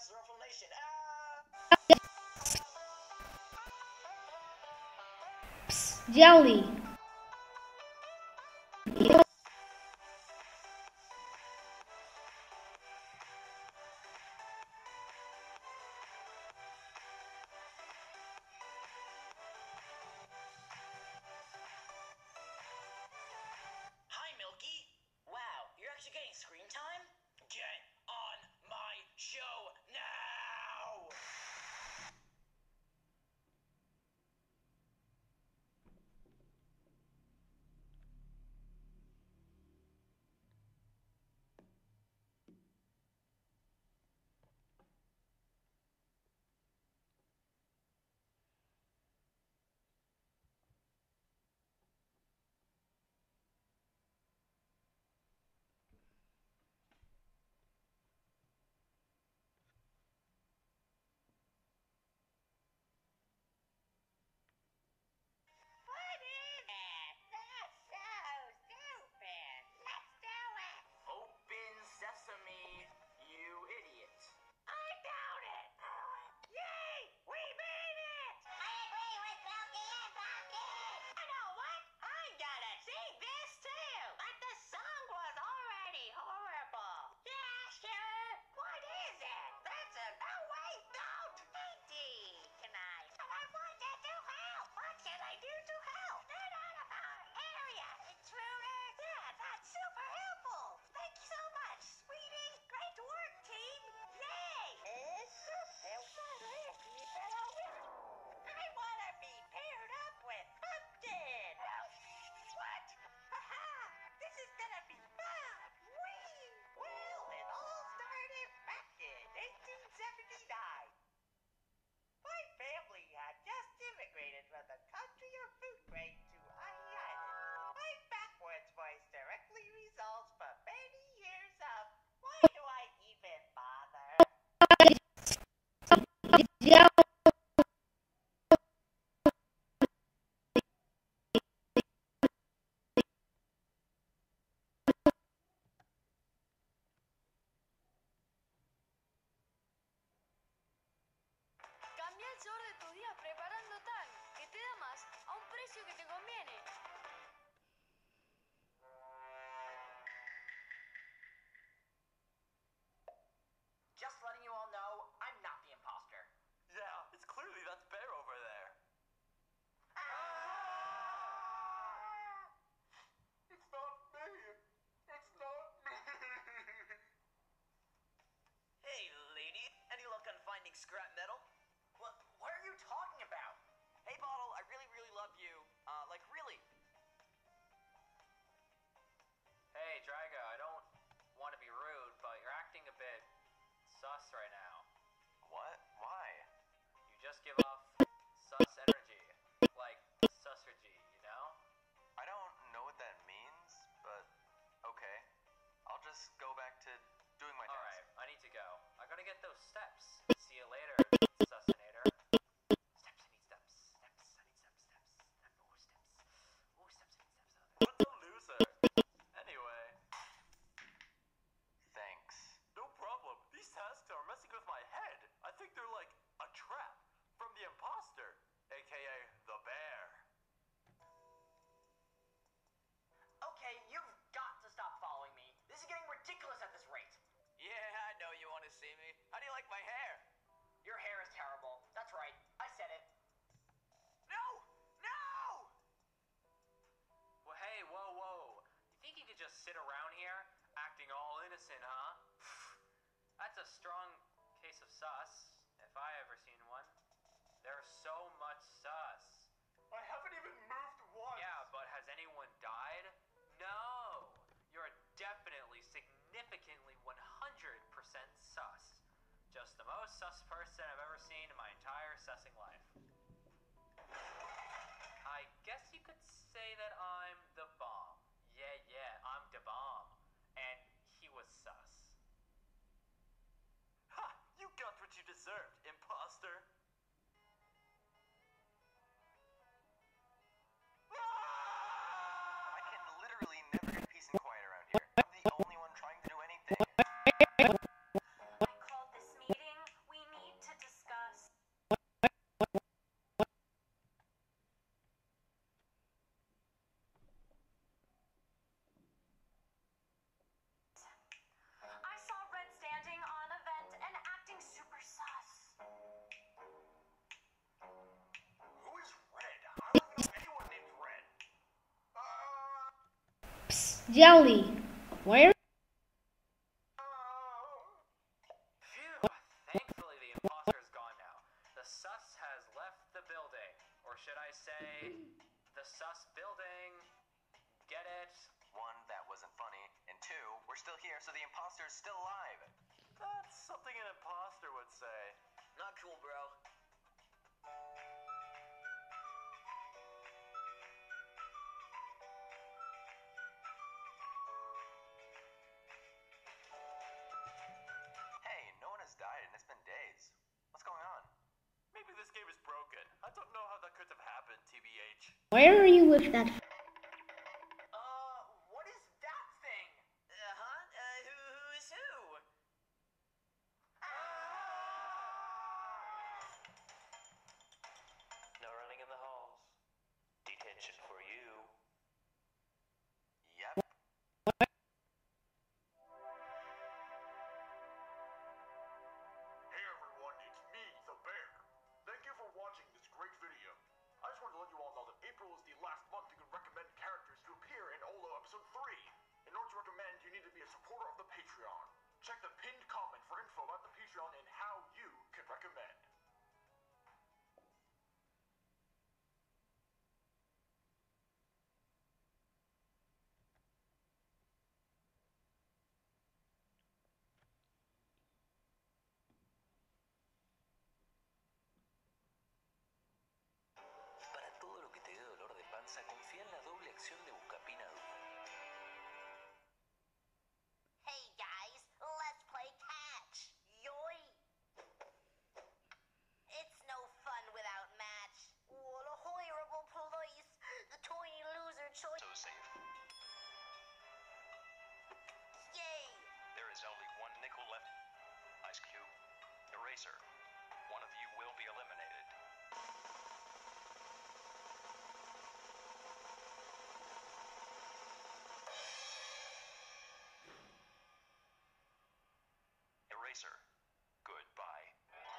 Jelly. Hi, Milky. Wow, you're actually getting screen time? Get on my show now! What is it? That's so stupid. Let's do it. Open sesame, you idiot. I doubt it. Yay! We made it! I agree with Milky and Pumpkin. You know what? I gotta see this too. But the song was already horrible. Yeah, sure. What is it? That's a no wait note. Indeed. Can I? But I wanted to help. What can I do to help? Get out of our area, intruder. Yeah, that's super helpful. Thank you so much, sweetie. Great work, team. Yay! I want to be paired up with Pumpkin. What? Haha! This is gonna be fun. Whee! Well, it all started back in 1879. My family had just immigrated from the country of food grain to Iron Island. My backwards voice directly results from many years of why do I even bother? Jelly. Cambia el sabor de tu día preparando Tang, que te da más a un precio que te conviene. Just letting you all know, I'm not the imposter. Yeah, it's clearly that bear over there. It's not me. It's not me. Hey, lady. Any luck on finding scrap metal? What are you talking about? Hey, Bottle, I really, really love you. Like, really. Hey, Drago, I don't want to be rude, but you're acting a bit sus right now. What? Why? You just give off sus energy. Like, susergy, you know? I don't know what that means, but okay. I'll just go back to doing my task. Alright, I need to go. I gotta get those steps. See you later, Susinator. Steps, I need steps. Steps, I need steps. Ooh, steps. What a loser. Anyway. Thanks. No problem. These tasks are messing with my head. I think they're like a trap from the imposter, aka the bear. Okay, you've got to stop following me. This is getting ridiculous at this rate. Yeah, I know you want to see me. How do you like my hair? Your hair is terrible. That's right. I said it. No! No! Well, hey, whoa. You think you could just sit around here, acting all innocent, huh? That's a strong case of sus, if I ever seen one. There's so much sus. I haven't even moved once. Yeah, but has anyone died? No! You're definitely, significantly, 100% sus. Just the most sus person I've ever seen in my entire sussing life. I guess you could say that I'm the bomb. Yeah, I'm the bomb. And he was sus. Ha! You got what you deserved, imposter! I can literally never get peace and quiet around here. I'm the only one trying to do anything. I called this meeting Jelly. Where? Phew! Thankfully, the imposter's gone now. The sus has left the building. Or should I say, the sus building. Get it? One, that wasn't funny. And two, we're still here, so the imposter's still alive. That's something an imposter would say. Not cool, bro. Hey, no one has died and it's been days. What's going on? Maybe this game is broken. I don't know how that could have happened, TBH. Where are you with that? What is that thing? Who is who? No running in the halls. Detention for you. Yep. Hey everyone, it's me, the Bear. Thank you for watching this great video. I just wanted to let you all know that April is the last month you can recommend characters to appear in Olo Episode 3. In order to recommend, you need to be a supporter of the Patreon. Check the pinned comment for info about the Patreon and how you can recommend. Para todo lo que te dé dolor de panza, confía en la doble acción de Buscapina Duo. Hey guys, let's play catch. Yoy. It's no fun without match. What a horrible police. The tiny loser choice. So safe. Yay. There is only one nickel left. Ice Cube. Eraser. One of you will be eliminated. Eraser. Goodbye.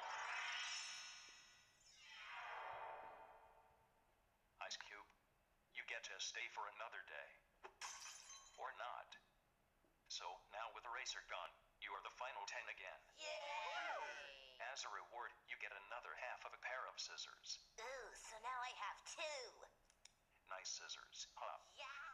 Ice Cube, you get to stay for another day. Or not. So, now with Eraser gone, you are the final 10 again. Yay. As a reward, you get another half of a pair of scissors. Ooh, so now I have two. Nice scissors, huh? Yeah.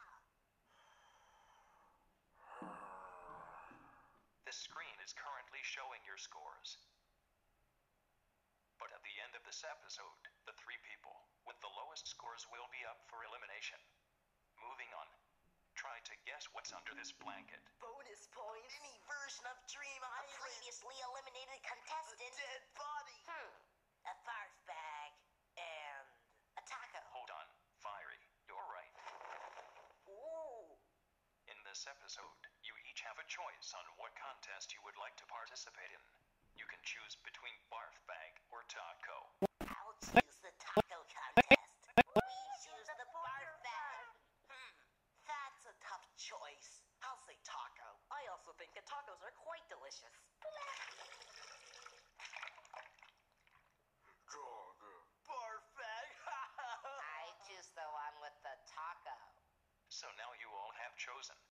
This screen is currently showing your scores. But at the end of this episode, the 3 people with the lowest scores will be up for elimination. Moving on. Try to guess what's under this blanket. Bonus points. Any version of Dream A Island. previously eliminated contestant. Dead body. A barf bag. And a taco. Hold on, Fiery, you're right. Ooh. In this episode, you each have a choice on what contest you would like to participate in. You can choose between Barf Bag or Taco. I'll choose the taco contest. We choose the barf bag. That's a tough choice. I'll say taco. I also think that tacos are quite delicious. Barf bag. I choose the one with the taco. So now you all have chosen.